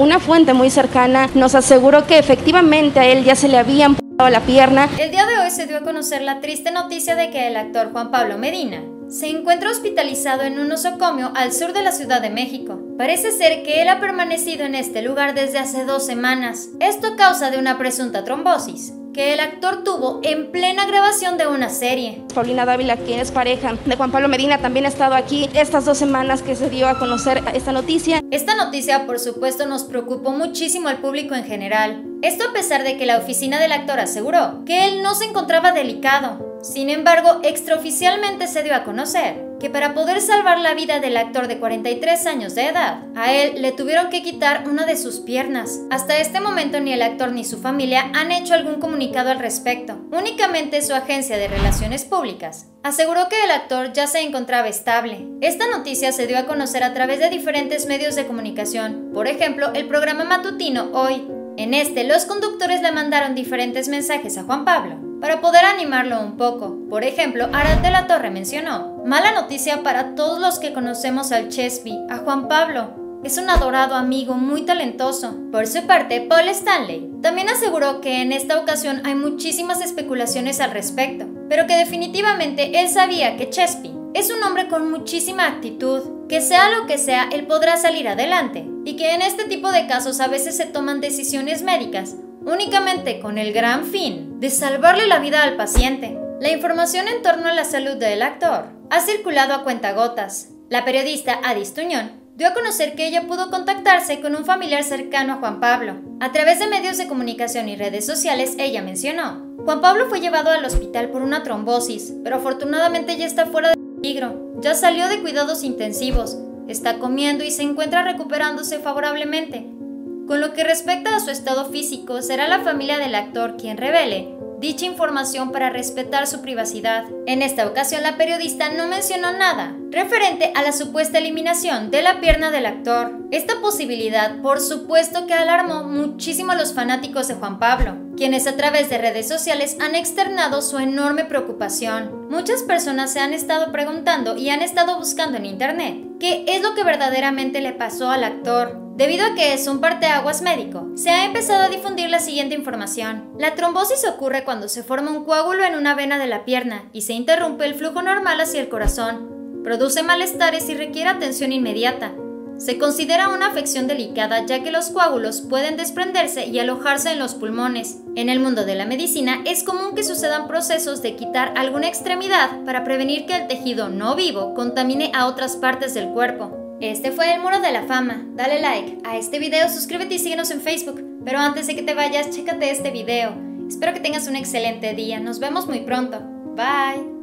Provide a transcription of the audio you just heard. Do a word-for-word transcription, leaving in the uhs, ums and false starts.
Una fuente muy cercana nos aseguró que efectivamente a él ya se le había amputado la pierna. El día de hoy se dio a conocer la triste noticia de que el actor Juan Pablo Medina se encuentra hospitalizado en un nosocomio al sur de la Ciudad de México. Parece ser que él ha permanecido en este lugar desde hace dos semanas. Esto a causa de una presunta trombosis que el actor tuvo en plena grabación de una serie. Paulina Dávila, quien es pareja de Juan Pablo Medina, también ha estado aquí estas dos semanas que se dio a conocer esta noticia. Esta noticia, por supuesto, nos preocupó muchísimo al público en general. Esto a pesar de que la oficina del actor aseguró que él no se encontraba delicado. Sin embargo, extraoficialmente se dio a conocer que para poder salvar la vida del actor de cuarenta y tres años de edad, a él le tuvieron que quitar una de sus piernas. Hasta este momento ni el actor ni su familia han hecho algún comunicado al respecto. Únicamente su agencia de relaciones públicas aseguró que el actor ya se encontraba estable. Esta noticia se dio a conocer a través de diferentes medios de comunicación, por ejemplo, el programa matutino Hoy. En este, los conductores le mandaron diferentes mensajes a Juan Pablo para poder animarlo un poco. Por ejemplo, Arad de la Torre mencionó: mala noticia para todos los que conocemos al Chespi, a Juan Pablo. Es un adorado amigo, muy talentoso. Por su parte, Paul Stanley también aseguró que en esta ocasión hay muchísimas especulaciones al respecto, pero que definitivamente él sabía que Chespi es un hombre con muchísima actitud, que sea lo que sea, él podrá salir adelante, y que en este tipo de casos a veces se toman decisiones médicas únicamente con el gran fin de salvarle la vida al paciente. La información en torno a la salud del actor ha circulado a cuentagotas. La periodista Adis Tuñón dio a conocer que ella pudo contactarse con un familiar cercano a Juan Pablo. A través de medios de comunicación y redes sociales, ella mencionó: Juan Pablo fue llevado al hospital por una trombosis, pero afortunadamente ya está fuera de peligro. Ya salió de cuidados intensivos, está comiendo y se encuentra recuperándose favorablemente. Con lo que respecta a su estado físico, será la familia del actor quien revele dicha información para respetar su privacidad. En esta ocasión, la periodista no mencionó nada referente a la supuesta eliminación de la pierna del actor. Esta posibilidad, por supuesto, que alarmó muchísimo a los fanáticos de Juan Pablo, quienes a través de redes sociales han externado su enorme preocupación. Muchas personas se han estado preguntando y han estado buscando en internet qué es lo que verdaderamente le pasó al actor. Debido a que es un parteaguas médico, se ha empezado a difundir la siguiente información. La trombosis ocurre cuando se forma un coágulo en una vena de la pierna y se interrumpe el flujo normal hacia el corazón. Produce malestares y requiere atención inmediata. Se considera una afección delicada ya que los coágulos pueden desprenderse y alojarse en los pulmones. En el mundo de la medicina es común que sucedan procesos de quitar alguna extremidad para prevenir que el tejido no vivo contamine a otras partes del cuerpo. Este fue el Muro de la Fama. Dale like a este video, suscríbete y síguenos en Facebook. Pero antes de que te vayas, chécate este video. Espero que tengas un excelente día. Nos vemos muy pronto. Bye.